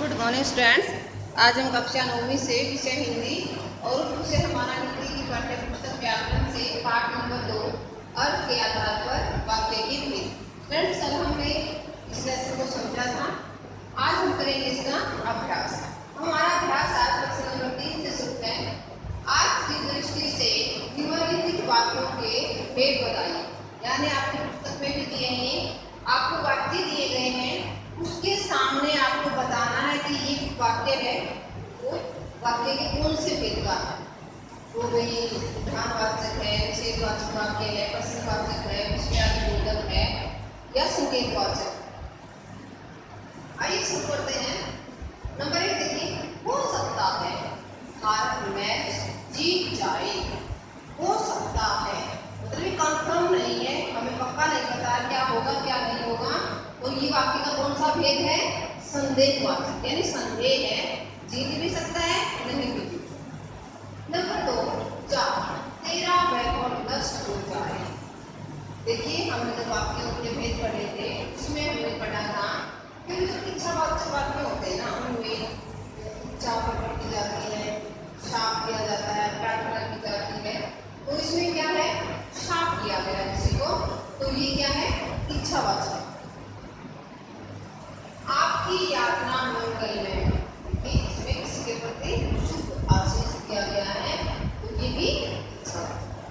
Good morning students. आज हम कक्षा 9वीं से विषय हिंदी और विषय हमारा हिंदी की पाठ्य पुस्तक व्याकरण से पाठ नंबर 2 अर्थ के आधार पर वाक्य की विधि। स्टूडेंट्स, कल हमने इस लेसन को समझा था। आज हम करेंगे इसका अभ्यास। हमारा अभ्यास आज प्रश्न नंबर 3 से शुरू है। आज की दृष्टि से निम्नलिखित वाक्यों के भेद बताइए। यानी आपकी पुस्तक में भी दिए हैं, आपको वाक्य दिए गए हैं, उसके सामने आपको बताना है कि ये वाक्य है वो वाक्य के कौन से भेद का है। वो भाई ध्यानवाचक है, निषेधवाचक वाक्य है, प्रश्नवाचक है, विषयादिबोधक है या संकेतवाचक। आइए शुरू करते हैं। नंबर 1 देखिए, हो सकता है भारत मैच जीत जाए। हो सकता है मतलब ये कंफर्म नहीं है, हमें पक्का नहीं पता क्या होगा क्या नहीं होगा। और ये वाक्य का कौन सा भेद है? संदेहवाचक, यानी संदेह है, जीत भी सकता है नहीं भी। नंबर 2, जा तेरा वैभव नष्ट हो जाए। देखिए, हमने जब वाक्यों के भेद पढ़े थे उसमें हमने पढ़ा था कि जो इच्छावाचक वाक्य होते हैं ना, उनमें इच्छा प्रकट की जाती है, शाप किया जाता है, प्रार्थना की जाती है। तो इसमें क्या है? शाप किया गया किसी को, तो ये क्या है? इच्छावाचक। आपकी यात्रा मंगलमय, इसमें किसी के प्रति शुभ आशीष किया गया है, तो ये भी अच्छा।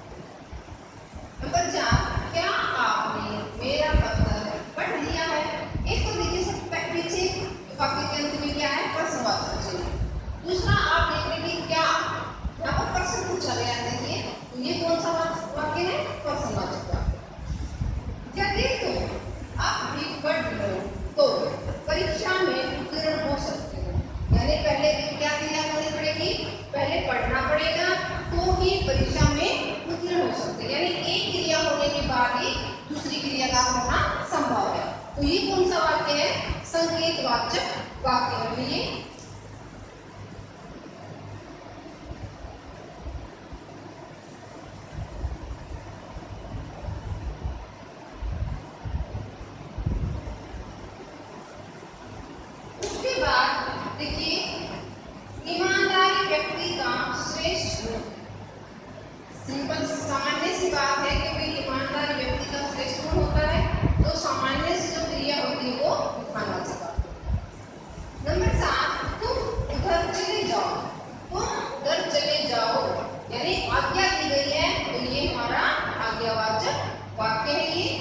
नंबर 4, क्या आपने मेरा पत्र पढ़ लिया है। एक तो देखिए सब पीछे वाक्य के अंत में क्या है? प्रश्नवाचक चिन्ह। दूसरा आप देख रहे हैं क्या, यहाँ पर प्रश्न पूछा गया है। देखिए तो ये कौन सा वाक्य है? प्रश्नवाचक वाक्य। यदि तुम आप भी पढ़ लो तो परीक्षा में उत्तीर्ण हो सकते हो। यानी पहले क्या क्रिया करनी पड़ेगी? पहले पढ़ना पड़ेगा तो ही परीक्षा में उत्तीर्ण हो सकते हैं। यानी एक क्रिया होने के बाद ही दूसरी क्रिया का होना संभव है। तो ये कौन सा वाक्य है? संकेतवाचक वाक्य है ये। देखिए, ईमानदारी व्यक्ति का श्रेष्ठ गुण। सिंपल सामान्य सी बात है कि भाई ईमानदारी व्यक्ति का श्रेष्ठ गुण होता है, तो सामान्य से जो क्रिया होती है वो ईमानदारी का। नंबर 7, तुम उधर चले जाओ। तुम उधर चले जाओ यानी आज्ञा दी गई है, तो ये हमारा आज्ञावाचक वाक्य है ये।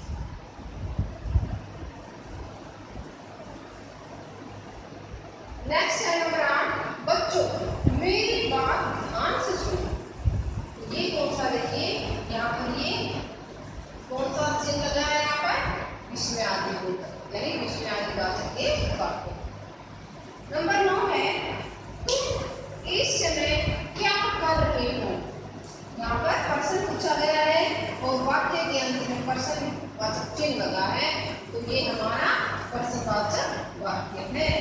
नेक्स्ट है नंबर 8, बच्चों मेरी बात ध्यान से सुनो। ये कौन सा? देखिए यहाँ पर ये कौन सा चिन्ह लगा है? यहाँ पर विस्मयादिबोधक, यानी विस्मयादिवाचक के वाक्य। नंबर 9 है, तुम इस समय क्या कर रहे हो। यहाँ पर प्रश्न पूछा गया है और वाक्य के अंत में प्रश्नवाचक चिन्ह लगा है, तो ये हमारा प्रश्नवाचक वाक्य है।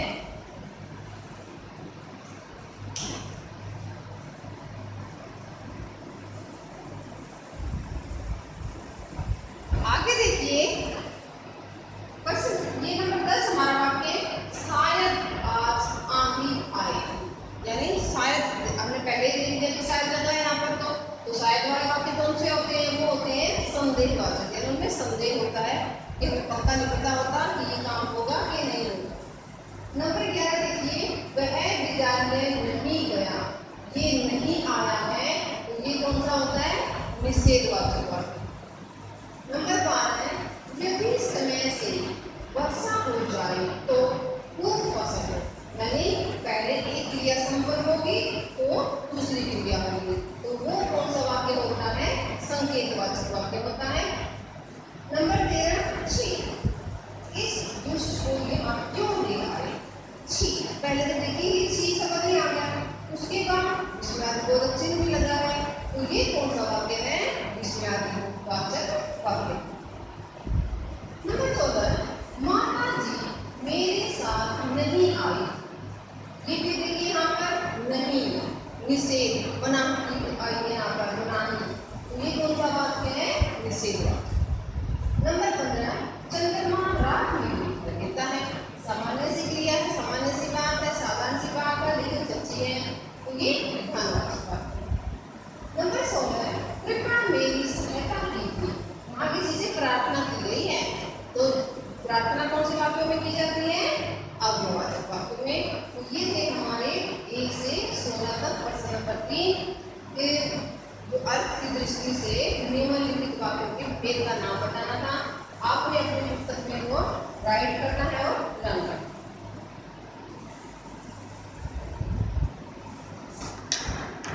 आगे देखिए प्रश्न, ये नंबर 10 हमारा वाक्य, शायद आज आंधी आए। यानी शायद हमने पहले ही लिख दिया कि शायद लगा है यहाँ पर, तो शायद वाले वाक्य कौन से होते हैं? वो होते हैं संदेहवाचक, यानी उनमें संदेह होता है कि पक्का नहीं पता होता कि ये काम होगा कि नहीं होगा। नंबर 11 देखिए, वह विद्यालय नहीं गया। ये नहीं आया है, तो ये कौन सा होता है? निषेधवाचक वाक्य। नंबर 12 है, यदि समय से वर्षा हो जाए तो खूब फसल हो। यानी पहले एक क्रिया संपन्न होगी तो दूसरी क्रिया होगी, तो वो कौन सा वाक्य होता है? संकेतवाचक वाक्य होता है। नंबर 13, छी इस दुष्ट को यहाँ क्यों ले आए। छी, पहले तो देखिए छी शब्द नहीं आ गया, उसके बाद विस्मयादिबोधक चिन्ह भी लगा है, तो ये कौन सा वाक्य है? विस्मयादिबोधक वाक्य। नंबर 14, माता जी मेरे साथ नहीं आई। ये भी देखिए यहाँ पर नहीं, निषेध बना आई है यहाँ पर बनानी, तो ये कौन सा वाक्य है? निषेध वाक्य। नंबर 15, चंद्रमा रात में गिरता है। सामान्य सी क्रिया है, सामान्य सी बात मेरी सहायता की थी। वहाँ किसी से प्रार्थना की गई है, तो प्रार्थना कौन से वाक्यों में की जाती है? अव्ययवाचक वाक्यों में। तो ये थे हमारे 1 से 16 तक प्रश्न नंबर 3 के जो अर्थ की दृष्टि से निम्नलिखित वाक्यों के भेद का नाम बताना था।